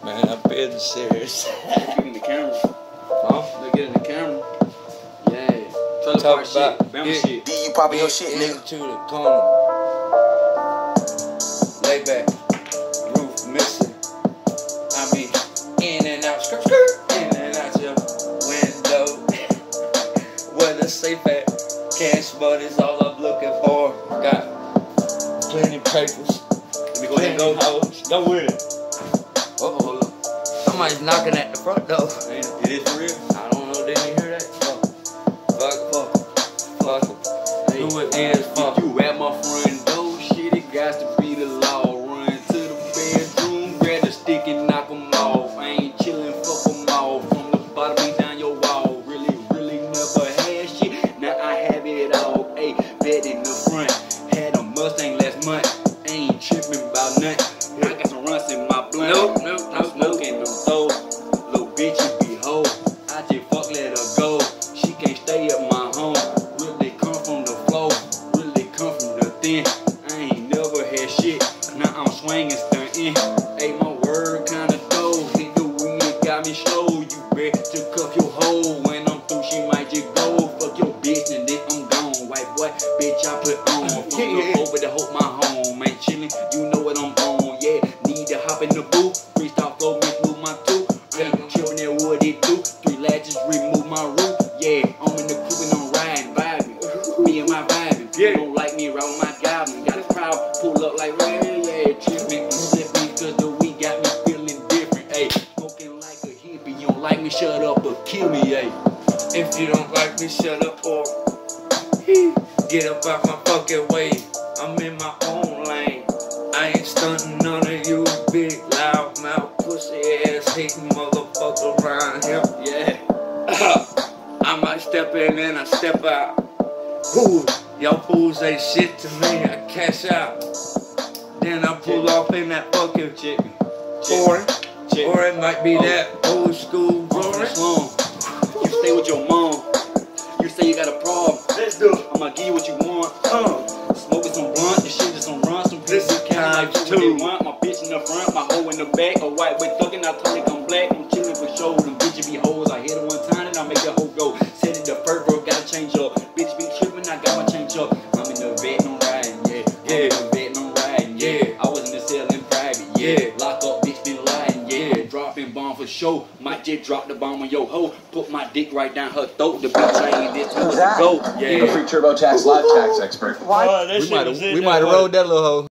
Man, I'm being serious. Get in the camera. Huh? Look, get in the camera. Yeah. Trailer Talk park about shit. Bounce shit. You popping your shit, nigga. Into the corner. Lay back. Roof missing. I mean, in and out. Skirt, skirt. In and out your window. Where the safe at? Cash money is all I'm looking for. Got plenty papers. Let me go ahead and go. Hoes. Go with it. Uh-oh. Somebody's knocking at the front door. It is for real? I don't know, didn't you hear that? Fuck. Hey, Who it is, fuck. You at my front door, shit, it got to be the law. Run to the bedroom, grab the stick and knock 'em off. I ain't chillin', fuck 'em off. From the bottom and down your wall. Really never had shit, now I have it all. Hey, bed in the front, had a Mustang last month. Ain't trippin' about nothing. I got some runs in my blunt. I'm smoking them throws. Little bitch, you be hoe. I just fuck, let her go. She can't stay at my home. Really come from the flow. Really come from the thin. I ain't never had shit. Now I'm swinging, stunting. Hey, my word kinda dope. Hit the weed, it got me slow. You better cuff your hoe. When I'm through, she might just go. Fuck your bitch and then I'm gone. White boy, bitch, I put on. From the over to hope my home. Ain't chillin', you know what I'm on. Yeah, need to hop in the booth. Freestyle flow, me move my tooth. Ain't trippin' at what it do. 3 latches, remove my roof. Yeah, I'm in the coupe and I'm riding, vibing. Me and my vibing. People don't like me, ride with my goblin. Got a crowd, pull up like, yeah, trippin', slippin', cause the weed got me feeling different. Ayy, smoking like a hippie. You don't like me, shut up or kill me, ayy. If you don't like me, shut up or get up out my fucking way. I'm in my own lane. I ain't stunting none of you big loud mouth pussy ass hating motherfucker around here. Yeah. I might step in and I step out. Ooh, y'all fools ain't shit to me. I cash out. Then I pull off in that fucking Chicken. foreign. Or it might be that old school roaring. You stay with your mom. You say you got a problem. Let's do it. I'ma give you what you want. Smoking some blunt, this shit is some run. Some This people is can't times like what they two. want. My bitch in the front, my hoe in the back. A white with thuggin', I totally come black. I'm chillin' for show. Them bitches be hoes. I hit her one time and I make that hoe go. Said it the first bro, gotta change up. Bitch be trippin', I got my change up. I'm in the vet and I'm riding, yeah. I'm in the vet and I'm riding, yeah. I was in the cell in private, yeah. Lock up, bitch been lying, yeah. Dropping bomb for show. Might just drop the bomb on your hoe. Put my dick right down her throat. The bitch ain't this to go. The Yeah. free TurboTax live tax expert. We might have rolled that little hoe.